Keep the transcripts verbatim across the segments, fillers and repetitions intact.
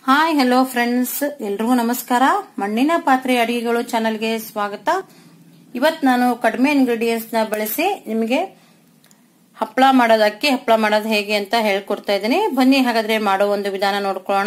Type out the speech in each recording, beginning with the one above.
Hi hello friends, ಎಲ್ರಿಗೂ ನಮಸ್ಕಾರ. ಮಣ್ಣಿನ ಪಾತ್ರೆ ಅಡಿಗೆಗಳು ಚಾನೆಲ್ಗೆ ಸ್ವಾಗತ. ಇವತ್ತು ನಾನು ಕಡಿಮೆ ಇಂಗ್ರೀಡಿಯೆಂಟ್ಸ್ ನ ಬಳಸಿ ನಿಮಗೆ ಹಪ್ಪಳ ಮಾಡೋದು, ಅಕ್ಕಿ ಹಪ್ಪಳ ಮಾಡೋದು ಹೇಗೆ ಅಂತ ಹೇಳ್ಕೊಡ್ತಾ ಇದ್ದೀನಿ. ಬನ್ನಿ ಹಾಗಾದ್ರೆ ಮಾಡೋ ಒಂದು ವಿಧಾನ ನೋಡ್ಕೊಳ್ಳೋಣ.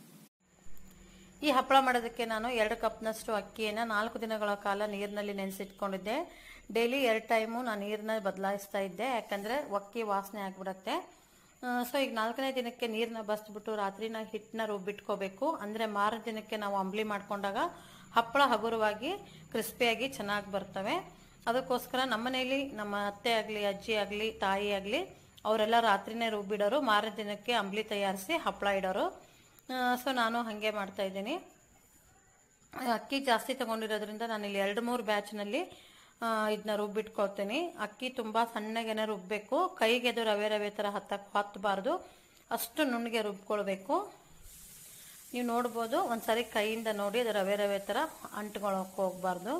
ಈ ಹಪ್ಪಳ ಮಾಡೋದಕ್ಕೆ ನಾನು ಎರಡು ಕಪ್ನಷ್ಟು ಅಕ್ಕಿಯನ್ನು ನಾಲ್ಕು ದಿನಗಳ ಕಾಲ ನೀರಿನಲ್ಲಿ ನೆನೆಸಿಟ್ಕೊಂಡಿದ್ದೆ. ಡೈಲಿ ಎರಡು ಟೈಮು ನಾನು ನೀರನ್ನ ಬದಲಾಯಿಸ್ತಾ ಇದ್ದೆ, ಯಾಕಂದ್ರೆ ಅಕ್ಕಿ ವಾಸನೆ ಆಗ್ಬಿಡತ್ತೆ. ಸೊ ಈಗ ನಾಲ್ಕನೇ ದಿನಕ್ಕೆ ನೀರನ್ನ ಬಸ್ಬಿಟ್ಟು ರಾತ್ರಿನ ಹಿಟ್ಟನ್ನ ರುಬ್ಬಿಟ್ಕೋಬೇಕು. ಅಂದ್ರೆ ಮಾರನೇ ದಿನಕ್ಕೆ ನಾವು ಅಂಬ್ಲಿ ಮಾಡ್ಕೊಂಡಾಗ ಹಪ್ಪಳ ಹಗುರವಾಗಿ ಕ್ರಿಸ್ಪಿಯಾಗಿ ಚೆನ್ನಾಗಿ ಬರ್ತವೆ. ಅದಕ್ಕೋಸ್ಕರ ನಮ್ಮನೇಲಿ ನಮ್ಮ ಅತ್ತೆ ಆಗಲಿ, ಅಜ್ಜಿ ಆಗಲಿ, ತಾಯಿ ಆಗಲಿ ಅವರೆಲ್ಲ ರಾತ್ರಿನೇ ರುಬ್ಬಿಡೋರು, ಮಾರನೇ ದಿನಕ್ಕೆ ಅಂಬ್ಲಿ ತಯಾರಿಸಿ ಹಪ್ಪಳ ಇಡೋರು. ಸೊ ನಾನು ಹಾಗೆ ಮಾಡ್ತಾ ಇದ್ದೀನಿ. ಅಕ್ಕಿ ಜಾಸ್ತಿ ತಗೊಂಡಿರೋದ್ರಿಂದ ನಾನು ಇಲ್ಲಿ ಎರಡು ಮೂರು ಬ್ಯಾಚ್ನಲ್ಲಿ ಇದನ್ನ ರುಬ್ಬಿಟ್ಕೊಳ್ತೀನಿ. ಅಕ್ಕಿ ತುಂಬಾ ಸಣ್ಣಗೆನೆ ರುಬ್ಬೇಕು, ಕೈಗೆ ಅದು ರವೆ ರವೆ ತರ ಹತ್ತಕ್ ಹತ್ತಬಾರ್ದು, ಅಷ್ಟು ನುಣ್ಣಗೆ ರುಬ್ಕೊಳ್ಬೇಕು. ನೀವು ನೋಡ್ಬೋದು, ಒಂದ್ಸರಿ ಕೈಯಿಂದ ನೋಡಿ ಅದು ರವೆ ರವೆ ತರ ಅಂಟ್ಕೊಳಕ್ ಹೋಗ್ಬಾರ್ದು.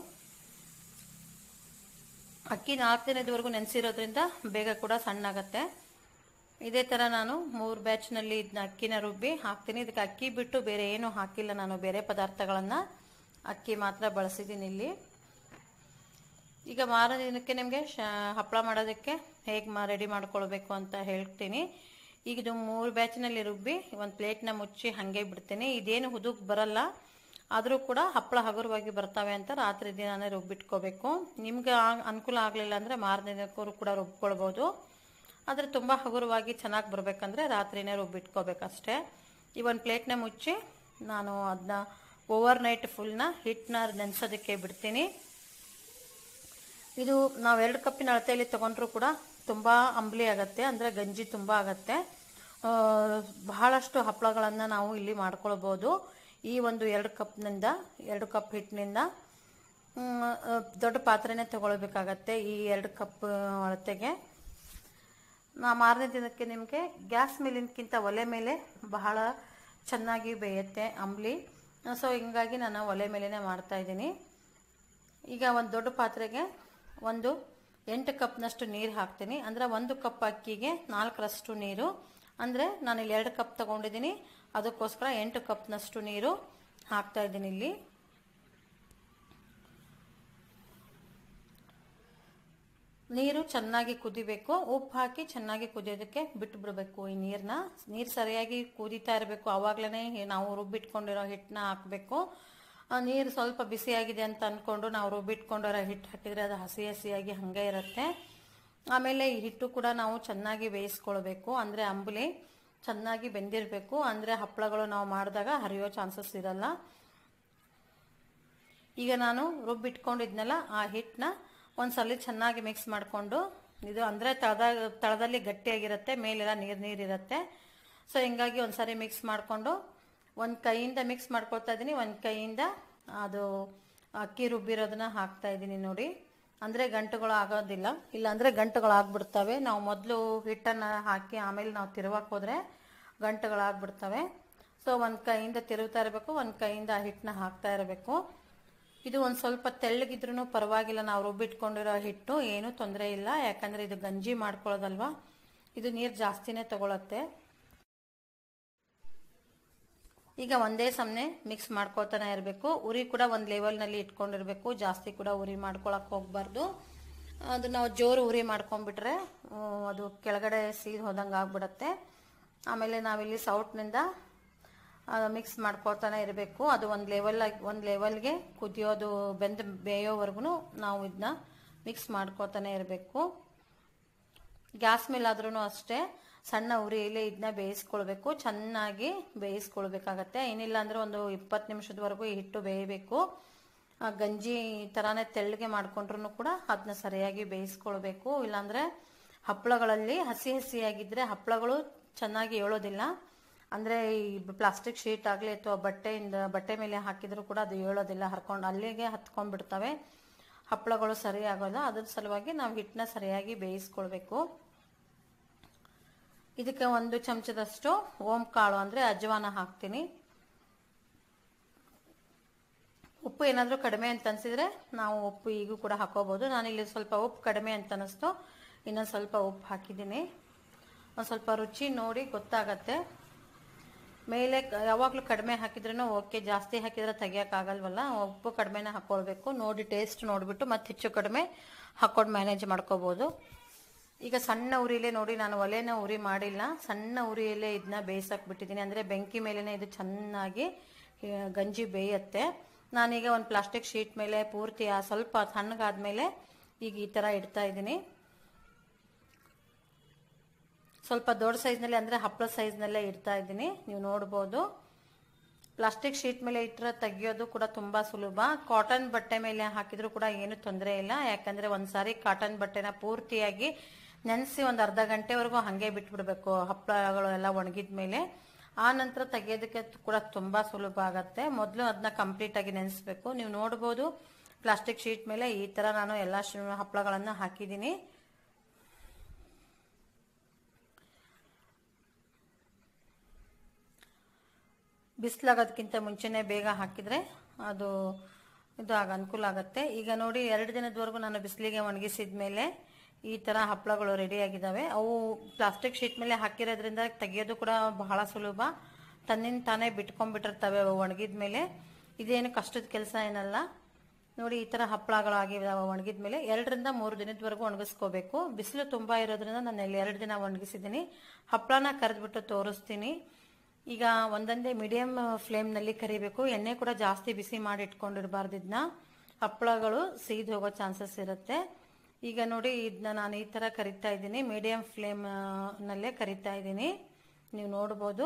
ಅಕ್ಕಿ ನಾಲ್ಕು ದಿನದವರೆಗೂ ನೆನೆಸಿರೋದ್ರಿಂದ ಬೇಗ ಕೂಡ ಸಣ್ಣ ಆಗತ್ತೆ. ಇದೇ ತರ ನಾನು ಮೂರು ಬ್ಯಾಚ್ ನಲ್ಲಿ ಇದನ್ನ ಅಕ್ಕಿನ ರುಬ್ಬಿ ಹಾಕ್ತೀನಿ. ಇದಕ್ಕೆ ಅಕ್ಕಿ ಬಿಟ್ಟು ಬೇರೆ ಏನು ಹಾಕಿಲ್ಲ, ನಾನು ಬೇರೆ ಪದಾರ್ಥಗಳನ್ನ ಅಕ್ಕಿ ಮಾತ್ರ ಬಳಸಿದ್ದೀನಿ ಇಲ್ಲಿ. ಈಗ ಮಾರನೇ ದಿನಕ್ಕೆ ನಿಮಗೆ ಹಪ್ಪಳ ಮಾಡೋದಕ್ಕೆ ಹೇಗೆ ರೆಡಿ ಮಾಡ್ಕೊಳ್ಬೇಕು ಅಂತ ಹೇಳ್ತೀನಿ. ಈಗ ಇದು ಮೂರು ಬ್ಯಾಚ್ನಲ್ಲಿ ರುಬ್ಬಿ ಒಂದು ಪ್ಲೇಟ್ನ ಮುಚ್ಚಿ ಹಾಗೆ ಬಿಡ್ತೀನಿ. ಇದೇನು ಹುದುಗ್ ಬರಲ್ಲ, ಆದರೂ ಕೂಡ ಹಪ್ಪಳ ಹಗುರವಾಗಿ ಬರ್ತವೆ ಅಂತ ರಾತ್ರಿ ದಿನಾನೇ ರುಬ್ಬಿಟ್ಕೋಬೇಕು. ನಿಮ್ಗೆ ಅನುಕೂಲ ಆಗಲಿಲ್ಲ ಅಂದರೆ ಮಾರನೇ ದಿನಕ್ಕೂ ಕೂಡ ರುಬ್ಕೊಳ್ಬೋದು. ಆದರೆ ತುಂಬ ಹಗುರವಾಗಿ ಚೆನ್ನಾಗಿ ಬರಬೇಕಂದ್ರೆ ರಾತ್ರಿನೇ ರುಬ್ಬಿಟ್ಕೋಬೇಕಷ್ಟೇ. ಈ ಒಂದು ಪ್ಲೇಟ್ನ ಮುಚ್ಚಿ ನಾನು ಅದನ್ನ ಓವರ್ ನೈಟ್ ಫುಲ್ನ ಹಿಟ್ಟನ್ನ ನೆನೆಸೋದಕ್ಕೆ ಬಿಡ್ತೀನಿ. ಇದು ನಾವು ಎರಡು ಕಪ್ಪಿನ ಅಳತೆಯಲ್ಲಿ ತಗೊಂಡ್ರು ಕೂಡ ತುಂಬ ಅಂಬ್ಲಿ ಆಗತ್ತೆ, ಅಂದರೆ ಗಂಜಿ ತುಂಬ ಆಗತ್ತೆ. ಬಹಳಷ್ಟು ಹಪ್ಪಳಗಳನ್ನು ನಾವು ಇಲ್ಲಿ ಮಾಡ್ಕೊಳ್ಬೋದು. ಈ ಒಂದು ಎರಡು ಕಪ್ನಿಂದ ಎರಡು ಕಪ್ ಹಿಟ್ಟಿನಿಂದ ದೊಡ್ಡ ಪಾತ್ರೆನೇ ತಗೊಳ್ಬೇಕಾಗತ್ತೆ. ಈ ಎರಡು ಕಪ್ ಅಳತೆಗೆ ನಾ ಮಾರನೇ ದಿನಕ್ಕೆ ನಿಮಗೆ ಗ್ಯಾಸ್ ಮೇಲಿನಕ್ಕಿಂತ ಒಲೆ ಮೇಲೆ ಬಹಳ ಚೆನ್ನಾಗಿ ಬೇಯುತ್ತೆ ಅಂಬ್ಲಿ. ಸೊ ಹಿಂಗಾಗಿ ನಾನು ಒಲೆ ಮೇಲೆನೆ ಮಾಡ್ತಾ ಇದ್ದೀನಿ. ಈಗ ಒಂದು ದೊಡ್ಡ ಪಾತ್ರೆಗೆ ಒಂದು ಎಂಟು ಕಪ್ನಷ್ಟು ನೀರು ಹಾಕ್ತೀನಿ. ಅಂದರೆ ಒಂದು ಕಪ್ ಅಕ್ಕಿಗೆ ನಾಲ್ಕರಷ್ಟು ನೀರು, ಅಂದರೆ ನಾನಿಲ್ಲಿ ಎರಡು ಕಪ್ ತಗೊಂಡಿದ್ದೀನಿ, ಅದಕ್ಕೋಸ್ಕರ ಎಂಟು ಕಪ್ನಷ್ಟು ನೀರು ಹಾಕ್ತಾ ಇದ್ದೀನಿ ಇಲ್ಲಿ. ನೀರು ಚೆನ್ನಾಗಿ ಕುದಿಬೇಕು. ಉಪ್ಪು ಹಾಕಿ ಚೆನ್ನಾಗಿ ಕುದಿಯೋದಕ್ಕೆ ಬಿಟ್ಟು ಬಿಡಬೇಕು. ಈ ನೀರನ್ನ ನೀರು ಸರಿಯಾಗಿ ಕುದೀತಾ ಇರಬೇಕು, ಆವಾಗಲೇ ನಾವು ರುಬ್ಬಿಟ್ಕೊಂಡಿರೋ ಹಿಟ್ಟನ್ನ ಹಾಕಬೇಕು. ನೀರು ಸ್ವಲ್ಪ ಬಿಸಿಯಾಗಿದೆ ಅಂತ ಅಂದ್ಕೊಂಡು ನಾವು ರುಬ್ಬಿಟ್ಕೊಂಡಿರೋ ಹಿಟ್ಟು ಹಾಕಿದರೆ ಅದು ಹಸಿ ಹಸಿಯಾಗಿ ಹಾಗೆ ಇರುತ್ತೆ. ಆಮೇಲೆ ಈ ಹಿಟ್ಟು ಕೂಡ ನಾವು ಚೆನ್ನಾಗಿ ಬೇಯಿಸ್ಕೊಳ್ಬೇಕು, ಅಂದರೆ ಅಂಬಲಿ ಚೆನ್ನಾಗಿ ಬೆಂದಿರಬೇಕು. ಅಂದರೆ ಹಪ್ಪಳಗಳು ನಾವು ಮಾಡಿದಾಗ ಹರಿಯೋ ಚಾನ್ಸಸ್ ಇರಲ್ಲ. ಈಗ ನಾನು ರುಬ್ಬಿಟ್ಕೊಂಡಿದ್ನಲ್ಲ ಆ ಹಿಟ್ಟನ್ನ ಒಂದ್ಸಲ ಚೆನ್ನಾಗಿ ಮಿಕ್ಸ್ ಮಾಡಿಕೊಂಡು, ಇದು ಅಂದರೆ ತಳದ ತಳದಲ್ಲಿ ಗಟ್ಟಿಯಾಗಿರುತ್ತೆ, ಮೇಲೆಲ್ಲ ನೀರು ನೀರಿರುತ್ತೆ. ಸೊ ಹಿಂಗಾಗಿ ಒಂದ್ಸರಿ ಮಿಕ್ಸ್ ಮಾಡಿಕೊಂಡು ಒಂದು ಕೈಯಿಂದ ಮಿಕ್ಸ್ ಮಾಡ್ಕೊಳ್ತಾ ಇದ್ದೀನಿ, ಒಂದು ಕೈಯಿಂದ ಅದು ಅಕ್ಕಿ ರುಬ್ಬಿರೋದನ್ನ ಹಾಕ್ತಾ ಇದ್ದೀನಿ ನೋಡಿ. ಅಂದರೆ ಗಂಟುಗಳು ಆಗೋದಿಲ್ಲ, ಇಲ್ಲಾಂದರೆ ಗಂಟುಗಳು ಆಗ್ಬಿಡ್ತವೆ. ನಾವು ಮೊದಲು ಹಿಟ್ಟನ್ನು ಹಾಕಿ ಆಮೇಲೆ ನಾವು ತಿರುವಕ್ಕೆ ಹೋದರೆ ಗಂಟುಗಳಾಗ್ಬಿಡ್ತವೆ. ಸೊ ಒಂದು ಕೈಯಿಂದ ತಿರುಗ್ತಾ ಇರಬೇಕು, ಒಂದು ಕೈಯಿಂದ ಆ ಹಿಟ್ಟನ್ನ ಹಾಕ್ತಾ ಇರಬೇಕು. ಇದು ಒಂದು ಸ್ವಲ್ಪ ತೆಳ್ಳಗಿದ್ರೂ ಪರವಾಗಿಲ್ಲ, ನಾವು ರುಬ್ಬಿಟ್ಕೊಂಡಿರೋ ಹಿಟ್ಟು ಏನೂ ತೊಂದರೆ ಇಲ್ಲ, ಯಾಕಂದರೆ ಇದು ಗಂಜಿ ಮಾಡ್ಕೊಳ್ಳೋದಲ್ವಾ, ಇದು ನೀರು ಜಾಸ್ತಿನೇ ತಗೊಳತ್ತೆ. ಈಗ ಒಂದೇ ಸಮನೆ ಮಿಕ್ಸ್ ಮಾಡ್ಕೊಳ್ತಾನೆ ಇರಬೇಕು. ಉರಿ ಕೂಡ ಒಂದು ಲೆವೆಲ್ನಲ್ಲಿ ಇಟ್ಕೊಂಡಿರ್ಬೇಕು, ಜಾಸ್ತಿ ಕೂಡ ಉರಿ ಮಾಡ್ಕೊಳಕ್ ಹೋಗ್ಬಾರ್ದು. ಅದು ನಾವು ಜೋರು ಉರಿ ಮಾಡ್ಕೊಂಡ್ಬಿಟ್ರೆ ಅದು ಕೆಳಗಡೆ ಸೀದ್ ಹೋದಂಗೆ ಆಗ್ಬಿಡತ್ತೆ. ಆಮೇಲೆ ನಾವಿಲ್ಲಿ ಸೌಟ್ನಿಂದ ಮಿಕ್ಸ್ ಮಾಡ್ಕೊಳ್ತಾನೆ ಇರಬೇಕು. ಅದು ಒಂದು ಲೆವೆಲ್ ಒಂದು ಲೆವೆಲ್ಗೆ ಕುದಿಯೋದು ಬೆಂದು ಬೇಯೋವರೆಗೂ ನಾವು ಇದನ್ನ ಮಿಕ್ಸ್ ಮಾಡ್ಕೊಳ್ತಾನೆ ಇರಬೇಕು. ಗ್ಯಾಸ್ ಮೇಲಾದ್ರೂ ಅಷ್ಟೇ ಸಣ್ಣ ಉರಿಯಲ್ಲಿ ಇದನ್ನ ಬೇಯಿಸ್ಕೊಳ್ಬೇಕು, ಚೆನ್ನಾಗಿ ಬೇಯಿಸ್ಕೊಳ್ಬೇಕಾಗತ್ತೆ. ಏನಿಲ್ಲ ಅಂದ್ರೆ ಒಂದು ಇಪ್ಪತ್ತು ನಿಮಿಷದವರೆಗೂ ಈ ಹಿಟ್ಟು ಬೇಯಬೇಕು. ಗಂಜಿ ತರಾನೇ ತೆಳ್ಳಗೆ ಮಾಡ್ಕೊಂಡ್ರು ಕೂಡ ಅದನ್ನ ಸರಿಯಾಗಿ ಬೇಯಿಸ್ಕೊಳ್ಬೇಕು. ಇಲ್ಲಾಂದ್ರೆ ಹಪ್ಪಳಗಳಲ್ಲಿ ಹಸಿ ಹಸಿಯಾಗಿದ್ರೆ ಹಪ್ಪಳಗಳು ಚೆನ್ನಾಗಿ ಏಳೋದಿಲ್ಲ. ಅಂದ್ರೆ ಈ ಪ್ಲಾಸ್ಟಿಕ್ ಶೀಟ್ ಆಗಲಿ ಅಥವಾ ಬಟ್ಟೆಯಿಂದ ಬಟ್ಟೆ ಮೇಲೆ ಹಾಕಿದ್ರು ಕೂಡ ಅದು ಏಳೋದಿಲ್ಲ, ಹರ್ಕೊಂಡು ಅಲ್ಲಿಗೆ ಹತ್ಕೊಂಡ್ಬಿಡ್ತವೆ, ಹಪ್ಪಳಗಳು ಸರಿ ಆಗೋಲ್ಲ. ಅದ್ರ ಸಲುವಾಗಿ ನಾವು ಹಿಟ್ಟನ್ನ ಸರಿಯಾಗಿ ಬೇಯಿಸ್ಕೊಳ್ಬೇಕು. ಇದಕ್ಕೆ ಒಂದು ಚಮಚದಷ್ಟು ಓಂ ಕಾಳು ಅಂದ್ರೆ ಅಜ್ವಾನ ಹಾಕ್ತೀನಿ. ಉಪ್ಪು ಏನಾದರೂ ಕಡಿಮೆ ಅಂತ ಅನ್ಸಿದ್ರೆ ನಾವು ಉಪ್ಪು ಈಗೂ ಕೂಡ ಹಾಕೋಬಹುದು. ನಾನಿಲ್ಲಿ ಸ್ವಲ್ಪ ಉಪ್ಪು ಕಡಿಮೆ ಅಂತ ಅನಿಸ್ತು, ಇನ್ನೊಂದು ಸ್ವಲ್ಪ ಉಪ್ಪು ಹಾಕಿದ್ದೀನಿ. ಒಂದು ಸ್ವಲ್ಪ ರುಚಿ ನೋಡಿ ಗೊತ್ತಾಗತ್ತೆ. ಮೇಲೆ ಯಾವಾಗಲೂ ಕಡಿಮೆ ಹಾಕಿದ್ರೂ ಓಕೆ, ಜಾಸ್ತಿ ಹಾಕಿದ್ರೆ ತೆಗಿಯೋಕ್ಕಾಗಲ್ವಲ್ಲ. ಉಪ್ಪು ಕಡಿಮೆನ ಹಾಕೊಳ್ಬೇಕು. ನೋಡಿ ಟೇಸ್ಟ್ ನೋಡಿಬಿಟ್ಟು ಮತ್ತೆ ಹೆಚ್ಚು ಕಡಿಮೆ ಹಾಕೊಂಡು ಮ್ಯಾನೇಜ್ ಮಾಡ್ಕೋಬೋದು. ಈಗ ಸಣ್ಣ ಉರಿಲೇ ನೋಡಿ, ನಾನು ಒಲೆನ ಉರಿ ಮಾಡಿಲ್ಲ, ಸಣ್ಣ ಉರಿಯಲ್ಲೇ ಇದನ್ನ ಬೇಯಿಸಕ್ಕೆ ಬಿಟ್ಟಿದ್ದೀನಿ. ಅಂದರೆ ಬೆಂಕಿ ಮೇಲೆನೇ ಇದು ಚೆನ್ನಾಗಿ ಗಂಜಿ ಬೇಯುತ್ತೆ. ನಾನೀಗ ಒಂದು ಪ್ಲಾಸ್ಟಿಕ್ ಶೀಟ್ ಮೇಲೆ ಪೂರ್ತಿ ಸ್ವಲ್ಪ ತಣ್ಣಗಾದ್ಮೇಲೆ ಈಗ ಈ ಥರ ಇಡ್ತಾ ಇದ್ದೀನಿ. ಸ್ವಲ್ಪ ದೊಡ್ಡ ಸೈಜ್ನಲ್ಲಿ ಅಂದರೆ ಹಪ್ಪಳ ಸೈಜ್ನಲ್ಲೇ ಇಡ್ತಾ ಇದ್ದೀನಿ. ನೀವು ನೋಡ್ಬೋದು, ಪ್ಲಾಸ್ಟಿಕ್ ಶೀಟ್ ಮೇಲೆ ಇಟ್ಟರೆ ತೆಗಿಯೋದು ಕೂಡ ತುಂಬ ಸುಲಭ. ಕಾಟನ್ ಬಟ್ಟೆ ಮೇಲೆ ಹಾಕಿದ್ರು ಕೂಡ ಏನು ತೊಂದರೆ ಇಲ್ಲ. ಯಾಕಂದರೆ ಒಂದ್ಸಾರಿ ಕಾಟನ್ ಬಟ್ಟೆನ ಪೂರ್ತಿಯಾಗಿ ನೆನೆಸಿ ಒಂದು ಅರ್ಧ ಗಂಟೆವರೆಗೂ ಹಾಗೆ ಬಿಟ್ಬಿಡ್ಬೇಕು ಹಪ್ಪಳಗಳು ಎಲ್ಲ ಒಣಗಿದ ಮೇಲೆ. ಆ ನಂತರ ತೆಗೆಯೋದಕ್ಕೆ ಕೂಡ ತುಂಬ ಸುಲಭ ಆಗತ್ತೆ. ಮೊದಲು ಅದನ್ನ ಕಂಪ್ಲೀಟ್ ಆಗಿ ನೆನೆಸ್ಬೇಕು. ನೀವು ನೋಡ್ಬೋದು, ಪ್ಲಾಸ್ಟಿಕ್ ಶೀಟ್ ಮೇಲೆ ಈ ಥರ ನಾನು ಎಲ್ಲ ಹಪ್ಪಳಗಳನ್ನು ಹಾಕಿದ್ದೀನಿ. ಬಿಸಿಲಾಗೋದಕ್ಕಿಂತ ಮುಂಚೆನೆ ಬೇಗ ಹಾಕಿದ್ರೆ ಅದು ಇದು ಆಗ ಅನುಕೂಲ ಆಗುತ್ತೆ. ಈಗ ನೋಡಿ, ಎರಡು ದಿನದವರೆಗೂ ನಾನು ಬಿಸಿಲಿಗೆ ಒಣಗಿಸಿದ ಮೇಲೆ ಈ ಥರ ಹಪ್ಪಳಗಳು ರೆಡಿ ಆಗಿದ್ದಾವೆ. ಅವು ಪ್ಲಾಸ್ಟಿಕ್ ಶೀಟ್ ಮೇಲೆ ಹಾಕಿರೋದ್ರಿಂದ ತೆಗೆಯೋದು ಕೂಡ ಬಹಳ ಸುಲಭ. ತನ್ನಿಂದ ತಾನೇ ಬಿಟ್ಕೊಂಡ್ಬಿಟ್ಟಿರ್ತವೆ ಅವು ಒಣಗಿದ ಮೇಲೆ. ಇದೇನು ಕಷ್ಟದ ಕೆಲಸ ಏನಲ್ಲ. ನೋಡಿ, ಈ ಥರ ಹಪ್ಪಳಗಳು ಆಗಿದಾವೆ ಒಣಗಿದ ಮೇಲೆ. ಎರಡರಿಂದ ಮೂರು ದಿನದವರೆಗೂ ಒಣಗಿಸ್ಕೋಬೇಕು. ಬಿಸಿಲು ತುಂಬ ಇರೋದ್ರಿಂದ ನಾನು ಇಲ್ಲಿ ಎರಡು ದಿನ ಒಣಗಿಸಿದ್ದೀನಿ. ಹಪ್ಪಳನ ಕರೆದ್ಬಿಟ್ಟು ತೋರಿಸ್ತೀನಿ. ಈಗ ಒಂದೊಂದೇ ಮೀಡಿಯಂ ಫ್ಲೇಮ್ನಲ್ಲಿ ಕರಿಬೇಕು. ಎಣ್ಣೆ ಕೂಡ ಜಾಸ್ತಿ ಬಿಸಿ ಮಾಡಿ ಇಟ್ಕೊಂಡಿರಬಾರ್ದು. ಇದನ್ನ ಹಪ್ಪಳಗಳು ಸೀದ್ ಹೋಗೋ ಚಾನ್ಸಸ್ ಇರುತ್ತೆ. ಈಗ ನೋಡಿ, ಇದನ್ನ ನಾನು ಈ ಥರ ಕರಿತಾ ಇದ್ದೀನಿ. ಮೀಡಿಯಂ ಫ್ಲೇಮ್ ನಲ್ಲೇ ಕರಿತಾ ಇದ್ದೀನಿ. ನೀವು ನೋಡ್ಬೋದು,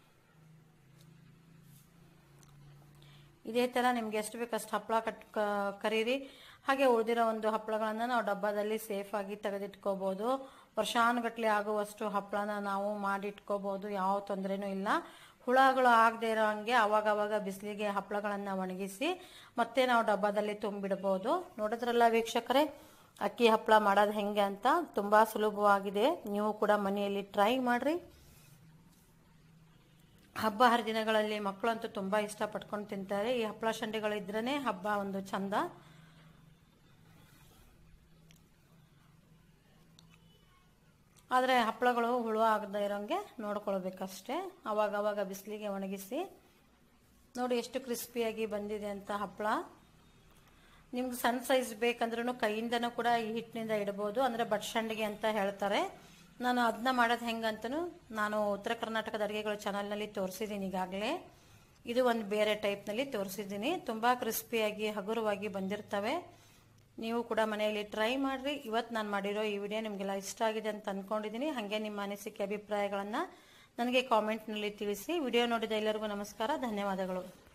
ಇದೇ ಥರ ನಿಮ್ಗೆ ಎಷ್ಟು ಬೇಕಷ್ಟು ಹಪ್ಪಳ ಕಟ್ ಕರೀರಿ. ಹಾಗೆ ಉಳಿದಿರೋ ಒಂದು ಹಪ್ಪಳಗಳನ್ನು ನಾವು ಡಬ್ಬದಲ್ಲಿ ಸೇಫ್ ಆಗಿ ತೆಗೆದಿಟ್ಕೋಬಹುದು. ವರ್ಷಾನುಗಟ್ಲೆ ಆಗುವಷ್ಟು ಹಪ್ಪಳನ ನಾವು ಮಾಡಿಟ್ಕೋಬಹುದು. ಯಾವ ತೊಂದರೆನೂ ಇಲ್ಲ. ಹುಳಗಳು ಆಗದೆ ಇರೋ ಹಂಗೆ ಅವಾಗ ಅವಾಗ ಬಿಸಿಲಿಗೆ ಹಪ್ಪಳಗಳನ್ನ ಒಣಗಿಸಿ ಮತ್ತೆ ನಾವು ಡಬ್ಬದಲ್ಲಿ ತುಂಬಿಡಬಹುದು. ನೋಡಿದ್ರಲ್ಲ ವೀಕ್ಷಕರೇ, ಅಕ್ಕಿ ಹಪ್ಪಳ ಮಾಡೋದು ಹೆಂಗೆ ಅಂತ. ತುಂಬಾ ಸುಲಭವಾಗಿದೆ. ನೀವು ಕೂಡ ಮನೆಯಲ್ಲಿ ಟ್ರೈ ಮಾಡ್ರಿ. ಹಬ್ಬ ಹರಿದಿನಗಳಲ್ಲಿ ಮಕ್ಕಳಂತೂ ತುಂಬಾ ಇಷ್ಟ ಪಟ್ಕೊಂಡು ತಿಂತಾರೆ. ಈ ಹಪ್ಪಳ ಸಂಡಿಗಳು ಇದ್ರೇನೆ ಹಬ್ಬ ಒಂದು ಚಂದ. ಆದರೆ ಹಪ್ಪಳಗಳು ಹುಳು ಆಗದೆ ಇರೋಂಗೆ ನೋಡ್ಕೊಳ್ಬೇಕಷ್ಟೇ. ಅವಾಗ ಅವಾಗ ಬಿಸಿಲಿಗೆ ಒಣಗಿಸಿ. ನೋಡಿ ಎಷ್ಟು ಕ್ರಿಸ್ಪಿಯಾಗಿ ಬಂದಿದೆ ಅಂತ ಹಪ್ಪಳ. ನಿಮ್ಗೆ ಸಣ್ಣ ಸೈಜ್ ಬೇಕಂದ್ರೂ ಕೈಯಿಂದನೂ ಕೂಡ ಈ ಹಿಟ್ಟಿನಿಂದ ಇಡಬಹುದು. ಅಂದರೆ ಬಟ್ಸಂಡಿಗೆ ಅಂತ ಹೇಳ್ತಾರೆ. ನಾನು ಅದನ್ನ ಮಾಡೋದು ಹೆಂಗಂತನೂ ನಾನು ಉತ್ತರ ಕರ್ನಾಟಕದ ಅಡುಗೆಗಳು ಚಾನಲ್ನಲ್ಲಿ ತೋರಿಸಿದ್ದೀನಿ ಈಗಾಗಲೇ. ಇದು ಒಂದು ಬೇರೆ ಟೈಪ್ನಲ್ಲಿ ತೋರಿಸಿದ್ದೀನಿ. ತುಂಬ ಕ್ರಿಸ್ಪಿಯಾಗಿ ಹಗುರವಾಗಿ ಬಂದಿರ್ತವೆ. ನೀವು ಕೂಡ ಮನೆಯಲ್ಲಿ ಟ್ರೈ ಮಾಡಿರಿ. ಇವತ್ತು ನಾನು ಮಾಡಿರೋ ಈ ವಿಡಿಯೋ ನಿಮಗೆಲ್ಲ ಇಷ್ಟ ಆಗಿದೆ ಅಂತ ಅಂದ್ಕೊಂಡಿದ್ದೀನಿ. ಹಾಗೆ ನಿಮ್ಮ ಅನಿಸಿಕೆ ಅಭಿಪ್ರಾಯಗಳನ್ನು ನನಗೆ ಕಾಮೆಂಟ್ನಲ್ಲಿ ತಿಳಿಸಿ. ವಿಡಿಯೋ ನೋಡಿದ ಎಲ್ಲರಿಗೂ ನಮಸ್ಕಾರ, ಧನ್ಯವಾದಗಳು.